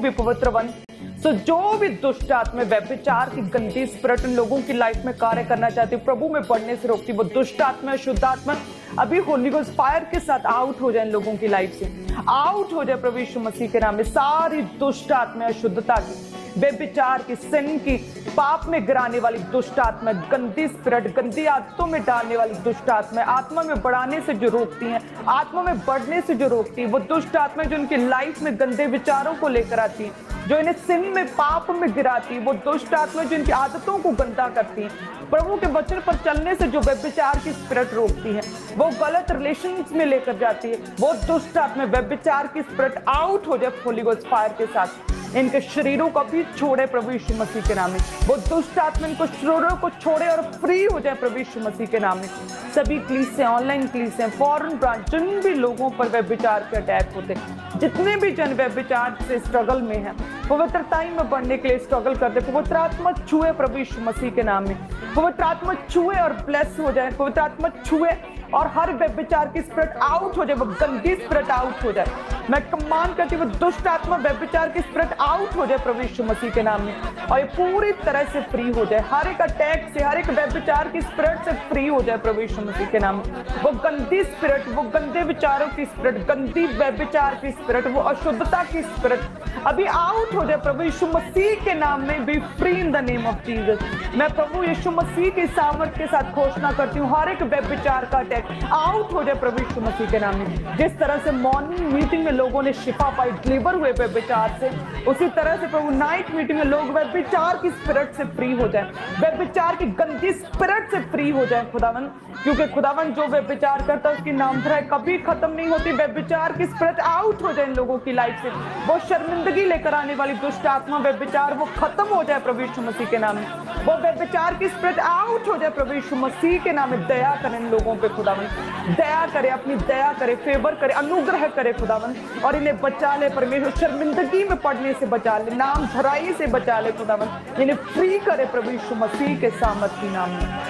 भी पवित्र वन। सो जो भी दुष्ट आत्मा व्यभिचार की गंदी स्पिरिट इन लोगों की लाइफ में कार्य करना चाहती है, प्रभु में बढ़ने से रोकती, वो दुष्ट आत्मा शुद्ध आत्मा अभी होली गोस्ट फायर के साथ आउट हो जाए इन लोगों की लाइफ से, आउट हो जाए प्रभु यीशु मसीह के नाम में। सारी दुष्ट आत्मा शुद्धता की, बेविचार की, सिन की, पाप में गिराने वाली दुष्ट आत्मा, गंदी स्पिरिट, गंदी आदतों में डालने वाली दुष्ट आत्मा, आत्मा में बढ़ाने से जो रोकती हैं, आत्मा में बढ़ने से जो रोकती है, वो दुष्ट आत्मा जो उनकी लाइफ में गंदे विचारों को लेकर आती है, जो इन्हें सिन में, पाप में गिराती है, वो दुष्ट आत्मा जो इनकी आदतों को गंदा करती है, प्रभु के वचन पर चलने से जो व्यभिचार की स्पिरिट रोकती है, वो गलत रिलेशंस में लेकर जाती है, वो दुष्ट आत्मा व्यभिचार की स्पिरिट आउट हो जाए होली गोस्ट फायर के साथ। इनके शरीरों को भी छोड़े प्रभु यीशु मसीह के नाम में, वो दुष्ट आत्मा इनको शरीरों को छोड़े और फ्री हो जाए प्रभु यीशु मसीह के नाम में। सभी क्लीसियां, ऑनलाइन क्लीसियां, फॉरेन ब्रांच, जिन भी लोगों पर व्यभिचार के अटैक होते, जितने भी जन व्यभिचार से स्ट्रगल में है, पवित्रताई में बढ़ने के लिए स्ट्रगल करते, पवित्र आत्मा छुए प्रभु यीशु मसीह के नाम में, पवित्र आत्मा छुए और ब्लेस हो जाए, पवित्र आत्मा छुए और हर व्यभिचार की स्पिरिट आउट हो जाए, वो गंदी स्पिरिट आउट हो जाए। मैं कमांड करती हूँ दुष्ट आत्मा व्यभिचार की स्पिरिट आउट हो जाए प्रभु यीशु मसीह के नाम में, और ये पूरी तरह से फ्री हो जाए, हर एक अटैक से, हर एक व्यभिचार की स्पिरिट से फ्री हो जाए प्रभु यीशु मसीह के नाम में। वो गंदी स्पिरिट, वो गंदे विचारों की स्पिरिट, गंदी व्यभिचार की स्पिरिट, वो अशुद्धता की स्पिरिट अभी आउट हो जाए प्रभु यीशु मसीह के नाम में। Be free in the name of Jesus. मैं प्रभु यीशु मसीह की सामर्थ के साथ घोषणा करती हूँ, हर एक व्यभिचार का आउट हो जाए प्रभु यीशु मसीह के नाम में। जिस तरह से मॉर्निंग मीटिंग में लोगों ने शिफा पाई, डिलीवर हुए व्यभिचार से, उसी तरह से प्रभु नाइट मीटिंग में लोग व्यभिचार की स्पिरिट से फ्री हो जाए, व्यभिचार की गंदी स्पिरिट से फ्री हो जाए खुदावन, क्योंकि खुदावन जो व्यभिचार करता है उसकी नामधराई कभी खत्म नहीं होती। व्यभिचार की स्पिरिट आउट हो जाए इन लोगों की लाइफ से, वो शर्मिंदगी लेकर आने वाली दुष्ट आत्मा व्यभिचार वो खत्म हो जाए प्रभु यीशु मसीह के नाम में। वो व्यभिचार की स्पिरिट आउट हो जाए प्रभु यीशु मसीह के नाम में। दया करें इन लोगों पे खुदावन, दया करे, अपनी दया करे, फेवर करे, अनुग्रह करे खुदावन, और इन्हें बचा ले परमेश्वर, शर्मिंदगी में पड़ने से बचा ले, नाम धराई से बचा ले खुदावन, इन्हें फ्री करे प्रभु यीशु मसीह के सामर्थी नाम में।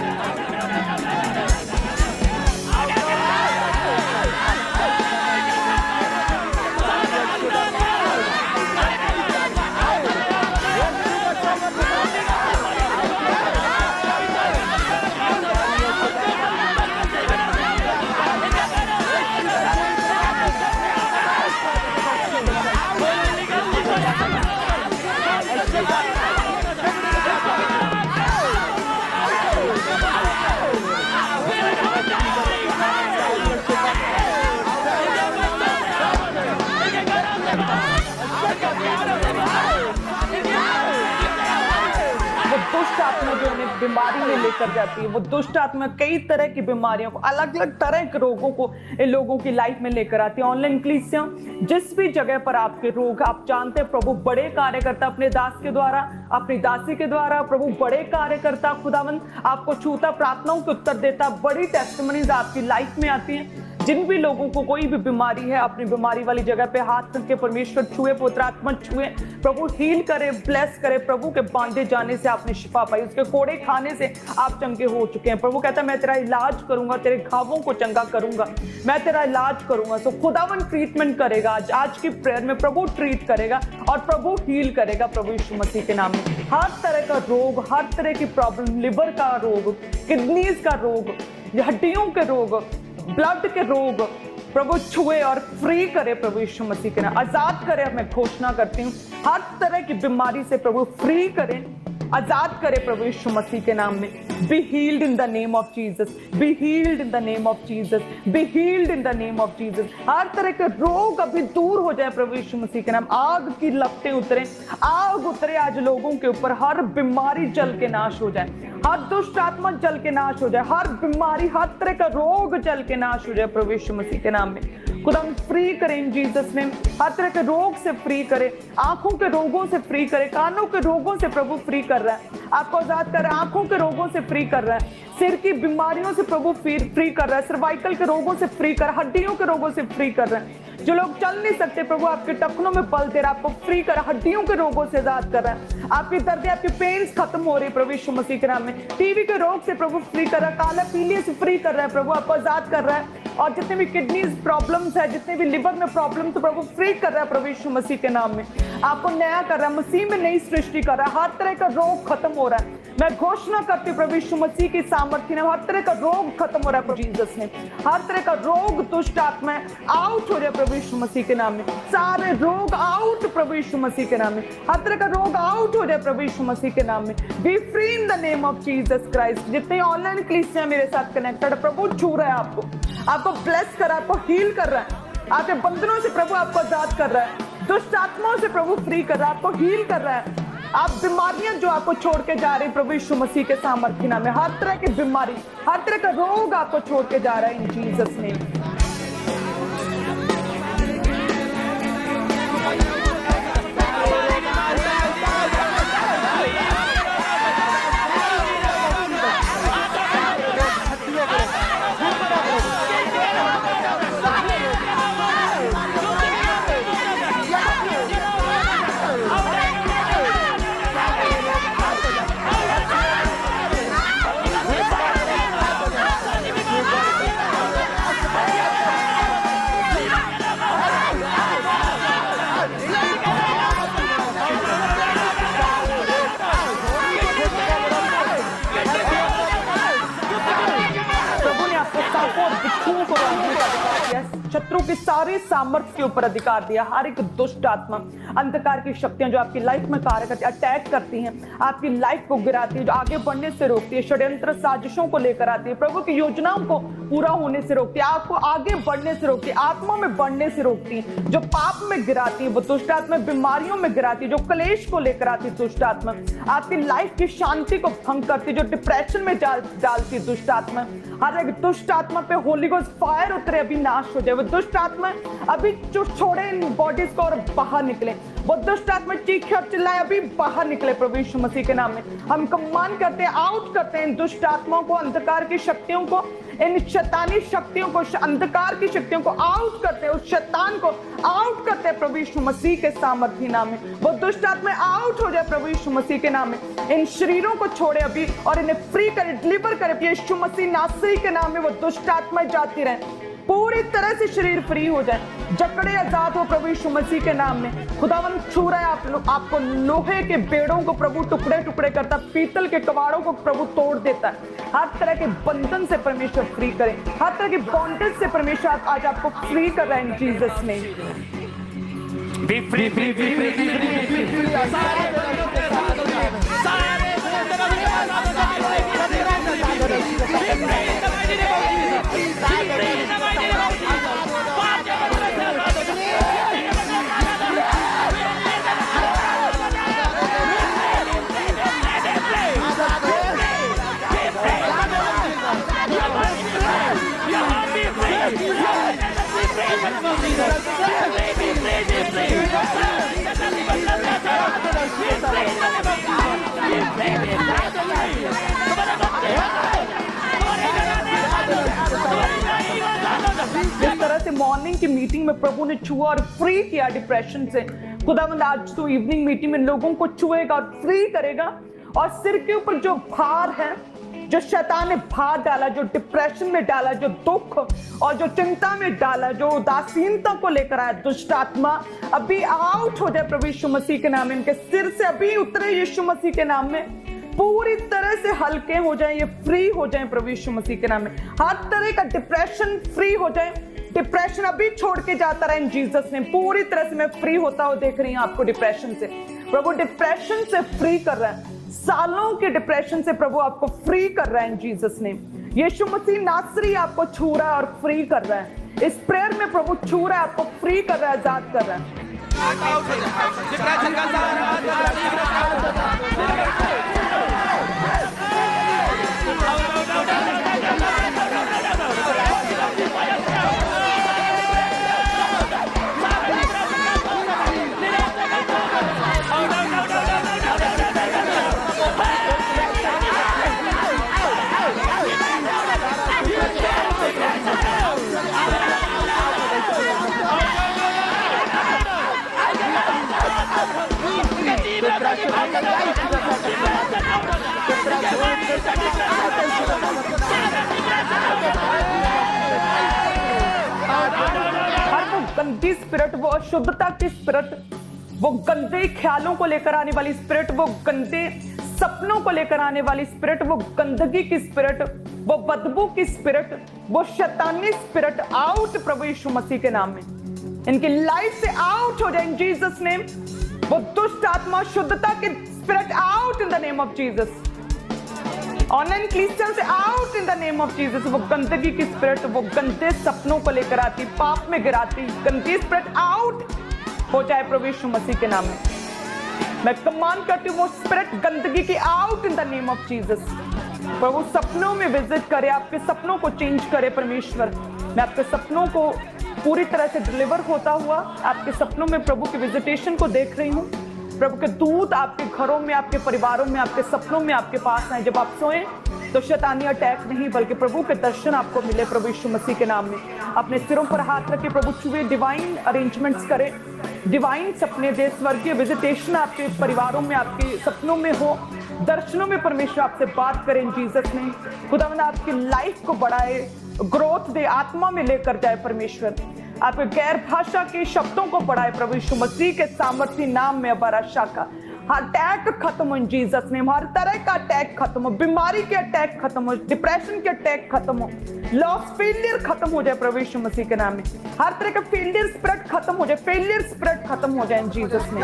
दुष्ट आत्मा जो उन्हें बीमारी में लेकर जाती है, वो दुष्ट आत्मा कई तरह की बीमारियों को, अलग अलग तरह के रोगों को इन लोगों की लाइफ में लेकर आती है। ऑनलाइन क्लीसियां, जिस भी जगह पर आपके रोग, आप जानते हैं प्रभु बड़े कार्य करता अपने दास के द्वारा, अपनी दासी के द्वारा, प्रभु बड़े कार्य करता, खुदावन आपको छूता, प्रार्थनाओं के उत्तर देता, बड़ी टेस्टिमनीज आपकी लाइफ में आती हैं। जिन भी लोगों को कोई भी बीमारी है, अपनी बीमारी वाली जगह पे हाथ रख के परमेश्वर छुए, पवित्र आत्मा छुए, प्रभु हील करे, ब्लेस करे। प्रभु के बांधे जाने से आपने शिफा पाई, उसके कोड़े खाने से आप चंगे हो चुके हैं। प्रभु कहता है मैं तेरा इलाज करूंगा, तेरे घावों को चंगा करूंगा, मैं तेरा इलाज करूंगा। तो खुदावन ट्रीटमेंट करेगा, आज की प्रेयर में प्रभु ट्रीट करेगा और प्रभु हील करेगा प्रभु यीशु मसीह के नाम में। हर तरह का रोग, हर तरह की प्रॉब्लम, लिवर का रोग, किडनीज का रोग, हड्डियों के रोग, ब्लड के रोग, प्रभु छुए और फ्री करे प्रभु यीशु मसीह के नाम, आजाद करे। मैं घोषणा करती हूँ हर तरह की बीमारी से प्रभु फ्री करे, आजाद करे प्रभु यीशु मसीह के नाम में। Be healed in the name of Jesus, be healed in the name of Jesus, be healed in the name of Jesus. हर तरह के रोग अभी दूर हो जाए प्रभु यीशु मसीह के नाम। आग की लपटें उतरे, आग उतरे आज लोगों के ऊपर, हर बीमारी जल के नाश हो जाए, हर दुष्ट आत्मा जल के नाश हो जाए, हर बीमारी, हर तरह का रोग जल के नाश हो जाए प्रभु यीशु मसीह के नाम में। खुदा हम फ्री करें इन जीसस ने, हर तरह के रोग से फ्री करे, आंखों के रोगों से फ्री करे, कानों के रोगों से प्रभु फ्री कर रहा है, आपको आजाद कर रहा है, आंखों के रोगों से फ्री कर रहा है, सिर की बीमारियों से प्रभु फ्री कर रहा है, सर्वाइकल के रोगों से फ्री कर, हड्डियों के रोगों से फ्री कर रहा है। जो लोग चल नहीं सकते प्रभु आपके टखनों में बल दे रहा है, आपको फ्री कर रहा है, हड्डियों के रोगों से आजाद कर रहा है, आपकी दर्द आपकी पेन्स खत्म हो रही है प्रभु यीशु मसीह के नाम में। टीवी के रोग से प्रभु फ्री कर रहा है, काला पीलिया से फ्री कर रहा है प्रभु, आपको आजाद कर रहा है। और जितने भी किडनीज प्रॉब्लम्स है, जितने भी लिवर में प्रॉब्लम, तो प्रभु फ्री कर रहा है प्रभु यीशु मसीह के नाम में। आपको नया कर रहा है, मसीह में नई सृष्टि कर रहा है, हर तरह का रोग खत्म हो रहा है। मैं घोषणा करती हूँ प्रभु यीशु मसीह की सामर्थ्य ने, हर तरह का रोग खत्म हो रहा है प्रभु जीसस ने। हर तरह का रोग, दुष्ट आत्मा आउट हो जाए प्रभु यीशु मसीह के नाम में। सारे रोग आउट प्रभु यीशु मसीह के नाम में। हर तरह का रोग आउट हो जाए प्रभु यीशु मसीह के नाम में। Be free in the name of Jesus Christ. जितने ऑनलाइन कलीसिया मेरे साथ कनेक्टेड, प्रभु छू रहा है आपको ब्लेस कर रहा है, आपको हील कर रहा है, आपके बंधनों से प्रभु आपको आजाद कर रहा है, दुष्ट आत्माओं से प्रभु फ्री कर रहा है, आपको हील कर रहा है। आप बीमारियां जो आपको छोड़ के जा रही प्रभु यीशु मसीह के सामर्थ्य नाम में, हर तरह की बीमारी, हर तरह का रोग आपको छोड़ के जा रहा है इन जीसस नेम। शत्रु की सारी सामर्थ्य के ऊपर अधिकार दिया। हर एक दुष्ट आत्मा, अंधकार की शक्तियां जो आपकी लाइफ में कार्य करती है, अटैक करती हैं, आपकी लाइफ को गिराती है, जो आगे बढ़ने से रोकती है, षड्यंत्र साजिशों को लेकर आती है, प्रभु की योजनाओं को पूरा होने से रोकती है, आपको आगे बढ़ने से रोकती है, आत्मा में बढ़ने से रोकती है, जो पाप में गिराती है वो दुष्ट आत्मा, बीमारियों में गिराती है, जो क्लेश को लेकर आती है दुष्ट आत्मा, आपकी लाइफ की शांति को भंग करती है, जो डिप्रेशन में डालती है दुष्ट आत्मा। हर एक दुष्ट आत्मा पे होली गोस्ट फायर उतरे, अभी नाश हो जाए। वो दुष्ट आत्मा अभी जो छोड़े इन बॉडीज को और बाहर निकले। वो दुष्ट आत्मा चीखे और चिल्लाए, अभी बाहर निकले प्रभु यीशु मसीह के नाम में। हम कमांड करते हैं, आउट करते हैं इन दुष्ट आत्माओं को, अंधकार की शक्तियों को, इन शैतानी शक्तियों को, अंधकार की शक्तियों को आउट करते हैं, उस शैतान को आउट करते हैं प्रभु यीशु मसीह के सामर्थ्य नाम में। वो दुष्ट आत्मा आउट हो जाए प्रभु यीशु मसीह के नाम में। इन शरीरों को छोड़े अभी और इन्हें फ्री करे, डिलीवर करे यीशु मसीह नासरी के नाम में। वो दुष्ट आत्मा जाती रहे, पूरी तरह से शरीर फ्री हो जाए, जकड़े आजाद हो प्रभु यीशु मसीह के नाम में। खुदावंद छू रहा है आपको, लोहे के बेड़ों को प्रभु टुकड़े टुकड़े करता, पीतल के कबाड़ों को प्रभु तोड़ देता है। हर तरह के बंधन से परमेश्वर फ्री करे, हर तरह की बॉन्डेज से परमेश्वर आज आपको फ्री कर रहा है in Jesus name. Be free, free, free, free, free, free, free, जिस तरह से मॉर्निंग की मीटिंग में प्रभु ने छुआ और फ्री किया डिप्रेशन से, खुदावंद आज तो इवनिंग मीटिंग में लोगों को छुएगा और फ्री करेगा। और सिर के ऊपर जो भार है, जो शैतान ने भार डाला, जो डिप्रेशन में डाला, जो दुख और जो चिंता में डाला, जो उदासीनता को लेकर आया दुष्ट आत्मा, अभी आउट हो जाए प्रभु यीशु मसीह के नाम में। इनके सिर से अभी उतरे यीशु मसीह के नाम में, पूरी तरह से हल्के हो जाएं, ये फ्री हो जाएं प्रभु यीशु मसीह के नाम में। हर तरह का डिप्रेशन फ्री हो जाए, डिप्रेशन अभी छोड़ के जाता रहा इन जीसस ने। पूरी तरह से मैं फ्री होता हुआ देख रही हूँ आपको डिप्रेशन से। प्रभु डिप्रेशन से फ्री कर रहा है, सालों के डिप्रेशन से प्रभु आपको फ्री कर रहा है इन जीसस ने। यीशु मसीह नासरी आपको छू रहा है और फ्री कर रहा है। इस प्रेयर में प्रभु छू रहा है, आपको फ्री कर रहा है, आजाद कर रहा है। हर वो गंदी स्पिरिट, वो अशुद्धता की स्पिरिट, वो गंदे ख्यालों को लेकर आने वाली स्पिरिट, वो गंदे सपनों को लेकर आने वाली स्पिरिट, वो गंदगी की स्पिरिट, वो बदबू की स्पिरिट, वो शैतानी स्पिरिट आउट प्रभु यीशु मसीह के नाम में इनकी लाइफ से आउट हो जाए इन जीसस नेम। वो दुष्ट आत्मा शुद्धता की spirit out in the name of Jesus. Online Christian से out in the name of Jesus. वो गंदगी की स्पिरिट, वो गंदे सपनों को लेकर आती, पाप में गिराती गंदी स्पिरिट आउट हो जाए प्रभु यीशु मसीह के नाम में। मैं कमांड करती हूँ वो स्पिरिट गंदगी की out in the name of Jesus. प्रभु सपनों में विजिट करे, आपके सपनों को चेंज करे परमेश्वर। मैं आपके सपनों को पूरी तरह से डिलीवर होता हुआ आपके सपनों में प्रभु के विजिटेशन को देख रही हूँ। प्रभु के दूत आपके घरों में, आपके परिवारों में, आपके सपनों में आपके पास आए। जब आप सोएं तो शैतानी अटैक नहीं बल्कि प्रभु के दर्शन आपको मिले प्रभु यीशु मसीह के नाम में। अपने सिरों पर हाथ रखे प्रभु छुए, डिवाइन अरेंजमेंट्स करे, डिवाइन सपने दे, स्वर्गीय विजिटेशन आपके परिवारों में, आपके सपनों में हो, दर्शनों में परमेश्वर आपसे बात करें जीसस ने। खुदावंद आपकी लाइफ को बढ़ाए, ग्रोथ दे, आत्मा में लेकर जाए परमेश्वर। आपके गैर भाषा के शब्दों को बढ़ाए प्रभु यीशु मसीह के सामर्थी नाम में। अबाराशा का हर अटैक खत्म हो इन जीसस नेम। हर तरह का अटैक खत्म हो, बीमारी के अटैक खत्म हो, डिप्रेशन के अटैक खत्म हो, लॉस फेलियर खत्म हो जाए प्रभु यीशु मसीह के नाम में। हर तरह का फेलियर स्पिरिट खत्म हो जाए, फेलियर स्पिरिट खत्म हो जाए इन जीसस नेम।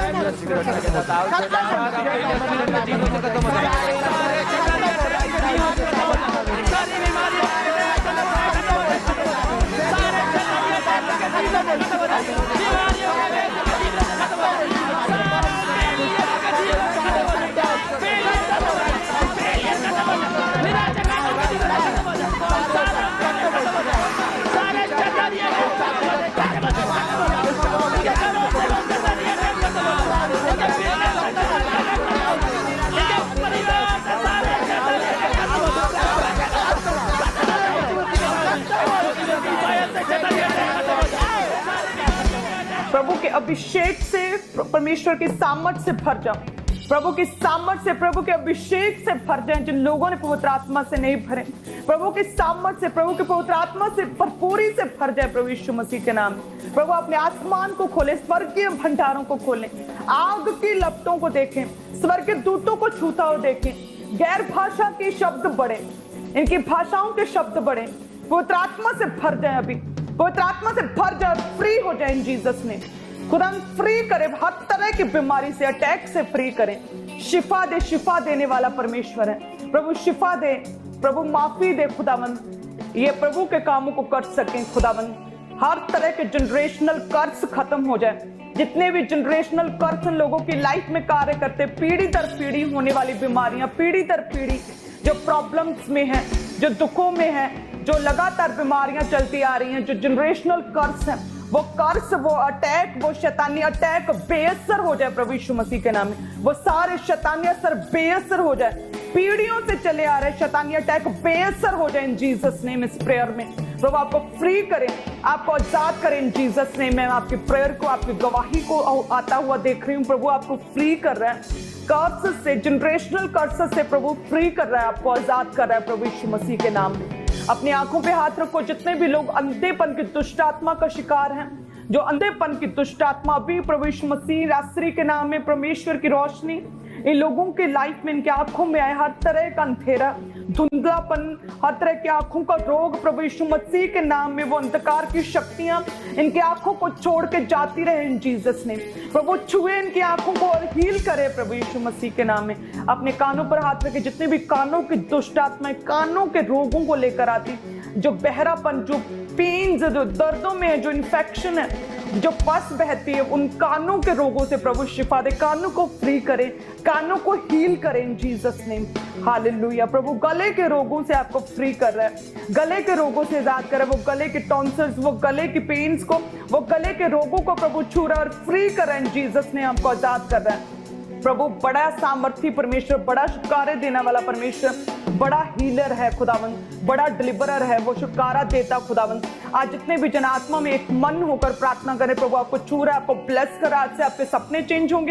प्रभु के अभिषेक से, परमेश्वर की सामर्थ से भर जाओ, प्रभु की सामर्थ से, प्रभु के अभिषेक से भर जाए। जिन लोगों ने पवित्र आत्मा से नहीं भरे, प्रभु की सामर्थ से, प्रभु के पवित्र आत्मा से भरपूरी से भर जाए प्रभु यीशु मसीह के नाम में। प्रभु अपने आसमान को खोले, स्वर्गीय भंडारों को खोलें, आग की लपटों को देखें, स्वर्गीय दूतों को छूता हुआ देखें, गैर भाषा के शब्द बढ़े, इनकी भाषाओं के शब्द बढ़े, पवित्र आत्मा से भर जाए, अभी पवित्र आत्मा से भर जाए, फ्री हो जाए इन जीसस ने। खुदा फ्री करे, हर तरह की बीमारी से, अटैक से फ्री करें, शिफा दे, शिफा देने वाला परमेश्वर है प्रभु। शिफा दे प्रभु, माफी दे खुदावंद, ये प्रभु के कामों को कर सकें खुदावंद। हर तरह के जनरेशनल कर्ज खत्म हो जाए, जितने भी जनरेशनल कर्ज लोगों की लाइफ में कार्य करते, पीढ़ी दर पीढ़ी होने वाली बीमारियां, पीढ़ी दर पीढ़ी जो प्रॉब्लम्स में है, जो दुखों में है, जो लगातार बीमारियां चलती आ रही हैं, जो जनरेशनल कर्ज है, वो कर्ज, वो अटैक, वो शैतानी अटैक बेअसर हो जाए प्रभु यीशु मसीह के नाम में। वो सारे शैतानी असर बेअसर हो जाए, पीढ़ियों से चले आ रहे शैतानी अटैक बेअसर हो जाए इन जीसस नेम। इस प्रेयर में प्रभु आपको फ्री करें, आपको आजाद करें इन जीसस नेम। मैं आपकी प्रेयर को, आपकी गवाही को आता हुआ देख रही हूँ। प्रभु आपको फ्री कर रहा है कर्ज से, जनरेशनल कर्ज से प्रभु फ्री कर रहा है, आपको आजाद कर रहा है प्रभु यीशु मसीह के नाम में। अपनी आंखों पे हाथ रखो। जितने भी लोग अंधेपन की दुष्ट आत्मा का शिकार हैं, जो अंधेपन की दुष्ट आत्मा अभी प्रभु यीशु मसीह रास्त्री के नाम में, परमेश्वर की रोशनी इन लोगों की लाइफ में, इनके आंखों में आए हर तरह का अंधेरा, धुंधलापन, हर तरह की आंखों का रोग प्रभु यीशु मसीह के नाम में, वो अंधकार की शक्तियां इनकी आंखों को छोड़ के जाती रहे इन जीसस ने। प्रभु छुए इनकी आंखों को और हील करे प्रभु यीशु मसीह के नाम में। अपने कानों पर हाथ रखे। जितने भी कानों की दुष्ट आत्माएं कानों के रोगों को लेकर आती, जो बहरापन, जो पेन्स, जो दर्दों में है, जो इन्फेक्शन है, जो पस बहती है, उन कानों के रोगों से प्रभु शिफा दे, कानों को फ्री करें, कानों को हील करें इन जीसस नेम। हालेलुया। प्रभु गले के रोगों से आपको फ्री कर रहा है, गले के रोगों से आजाद कर रहा है। वो गले के टॉन्सिल्स, वो गले की पेन्स को, वो गले के रोगों को प्रभु छू रहा है और फ्री कर रहा है इन जीसस ने, आपको आजाद कर रहा है। प्रभु बड़ा सामर्थी परमेश्वर, बड़ा छुटकारे देने वाला परमेश्वर, बड़ा हीलर है खुदावंत, बड़ा डिलीवरर है, वो छुटकारा देता खुदावंत। आज जितने भी जन आत्मा में एक मन होकर प्रार्थना करें, प्रभु आपको छू रहा है, आपको ब्लेस कर रहा है। आज से आपके सपने चेंज होंगे,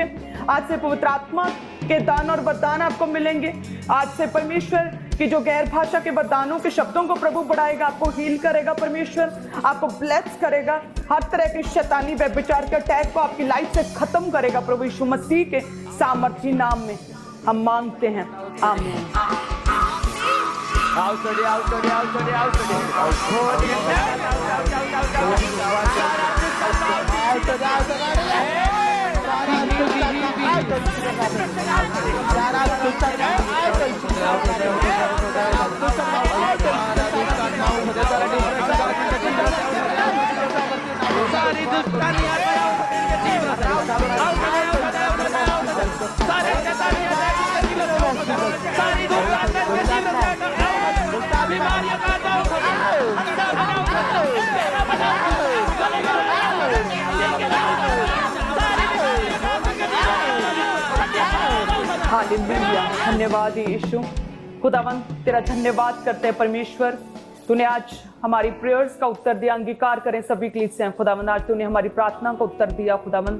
आज से पवित्र आत्मा के दान और वरदान आपको मिलेंगे। आज से परमेश्वर की जो गैर भाषा के वरदानों के शब्दों को प्रभु बढ़ाएगा, आपको हील करेगा, परमेश्वर आपको ब्लेस करेगा, हर तरह के शैतानी व्यभिचार के अटैक को आपकी लाइफ से खत्म करेगा। प्रभु यीशु मसीह के सामर्थी नाम में हम मांगते हैं, आमीन। हालेलुया, धन्यवाद यीशु। खुदावन तेरा धन्यवाद करते हैं परमेश्वर, तूने आज हमारी प्रेयर्स का उत्तर दिया। अंगीकार करें सभी कलीसियां खुदावन, आज तूने हमारी प्रार्थना का उत्तर दिया खुदावन।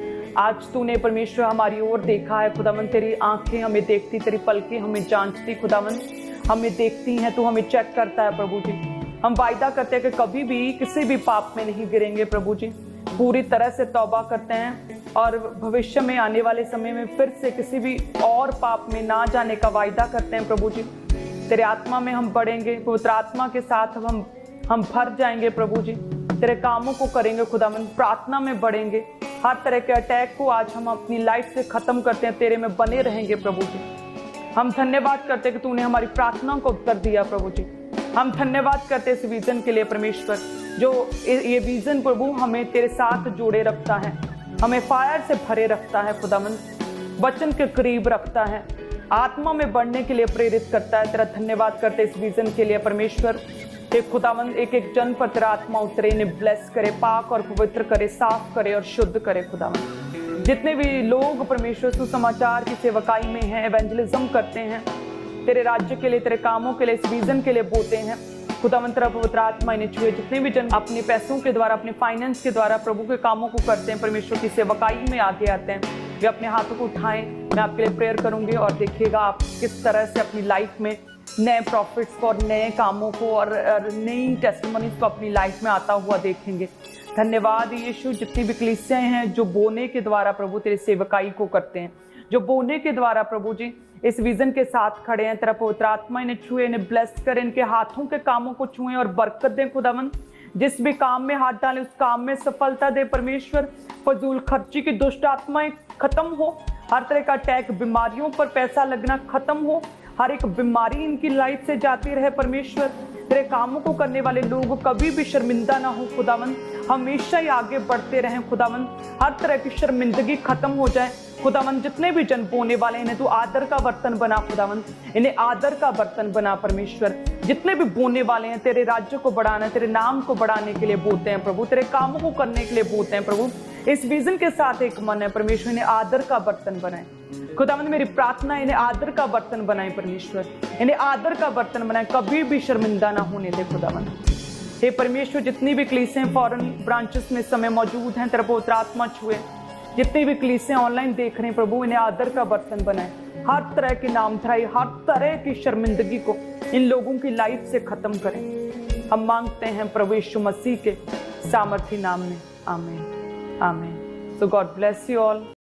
आज तूने परमेश्वर हमारी ओर देखा है खुदावन, तेरी आंखें हमें देखती, तेरी पलकें हमें जांचती खुदावन, हमें देखती हैं, तू हमें चेक करता है प्रभु जी। हम वायदा करते हैं कि कभी भी किसी भी पाप में नहीं गिरेंगे प्रभु जी, पूरी तरह से तौबा करते हैं और भविष्य में आने वाले समय में फिर से किसी भी और पाप में ना जाने का वायदा करते हैं प्रभु जी। तेरे आत्मा में हम बढ़ेंगे, पवित्र आत्मा के साथ हम भर जाएंगे प्रभु जी, तेरे कामों को करेंगे खुदावन, प्रार्थना में बढ़ेंगे, हर तरह के अटैक को आज हम अपनी लाइफ से खत्म करते हैं, तेरे में बने रहेंगे प्रभु जी। हम धन्यवाद करते हैं कि तूने हमारी प्रार्थना को उत्तर दिया प्रभु जी। हम धन्यवाद करते हैं इस विजन के लिए परमेश्वर, जो ये विजन प्रभु हमें तेरे साथ जोड़े रखता है, हमें फायर से भरे रखता है खुदावन, वचन के करीब रखता है, आत्मा में बढ़ने के लिए प्रेरित करता है। तेरा धन्यवाद करते इस विजन के लिए परमेश्वर। एक खुदावन एक एक जन पर तेरा आत्मा उतरे, इन्हें ब्लेस करे, पाक और पवित्र करे, साफ करे और शुद्ध करे खुदावन। जितने भी लोग परमेश्वर सुसमाचार की सेवकाई में हैं, एवेंजलिज्म करते हैं, तेरे राज्य के लिए, तेरे कामों के लिए, इस विजन के लिए बोते हैं खुदावन, तेरा पवित्र आत्मा इन्हें छुए। जितने भी जन अपने पैसों के द्वारा, अपने फाइनेंस के द्वारा प्रभु के कामों को करते हैं, परमेश्वर की सेवकाई में आगे आते हैं, वे अपने हाथों को उठाएं। मैं आपके लिए प्रेयर करूंगी और देखिएगा आप किस तरह से अपनी लाइफ में नए प्रॉफिट्स को और नए कामों को और नई टेस्टिमनीज को अपनी लाइफ में आता हुआ देखेंगे। धन्यवाद यीशु। जितनी भी कलीसियाएं हैं जो बोने के द्वारा प्रभु तेरी सेवकाई को करते हैं, जो बोने के द्वारा प्रभु जी इस विजन के साथ खड़े हैं, तेरा पवित्र आत्मा इन्हें छुए, इन्हें ब्लेस करें, इनके हाथों के कामों को छुएं और बरकत दें खुदावन। जिस भी काम में हाथ डालें उस काम में सफलता दे परमेश्वर। फजूल खर्ची की दुष्ट आत्माएं खत्म हो, हर तरह का अटैक, बीमारियों पर पैसा लगना खत्म हो, हर एक बीमारी इनकी लाइफ से जाती रहे परमेश्वर। तेरे कामों को करने वाले लोग कभी भी शर्मिंदा ना हो खुदावन, हमेशा ही आगे बढ़ते रहें खुदावन, हर तरह की शर्मिंदगी खत्म हो जाए खुदावन। जितने भी जन बोने वाले हैं तू आदर का बर्तन बना खुदावन, इन्हें आदर का बर्तन बना परमेश्वर। जितने भी बोने वाले हैं तेरे राज्य को बढ़ाना, तेरे नाम को बढ़ाने के लिए बोते हैं प्रभु, तेरे कामों को करने के लिए बोते हैं प्रभु। इस विजन के साथ एक मन है परमेश्वर, इन्हें आदर का बर्तन बनाए खुदावन। मेरी प्रार्थना इन्हें आदर का बर्तन बनाए परमेश्वर, इन्हें आदर का बर्तन बनाए, कभी भी शर्मिंदा ना होने दे खुदावन। हे परमेश्वर, जितनी भी कलीसियां फॉरेन ब्रांचेस में समय मौजूद हैं, तेरा पवित्र आत्मा छुए। जितनी भी कलीसियां ऑनलाइन देख रहे हैं प्रभु, इन्हें आदर का बर्तन बनाए, हर तरह की नामधराई, हर तरह की शर्मिंदगी को इन लोगों की लाइफ से खत्म करें। हम मांगते हैं प्रभु यीशु मसीह के सामर्थी नाम में, आमीन आमीन। So God bless you all.